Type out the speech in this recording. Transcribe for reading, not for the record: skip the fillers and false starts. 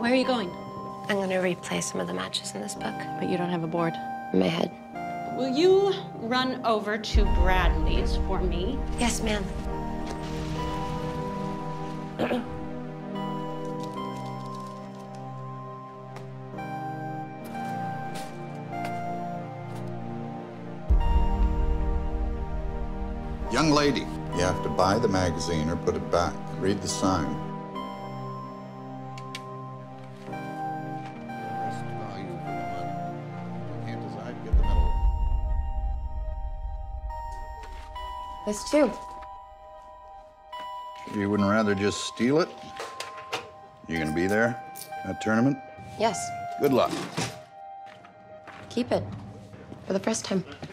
Where are you going? I'm gonna replay some of the matches in this book. But you don't have a board. In my head. Will you run over to Bradley's for me? Yes, ma'am. Young lady, you have to buy the magazine or put it back. Read the sign. This too. You wouldn't rather just steal it? You gonna be there, that tournament? Yes. Good luck. Keep it. For the first time.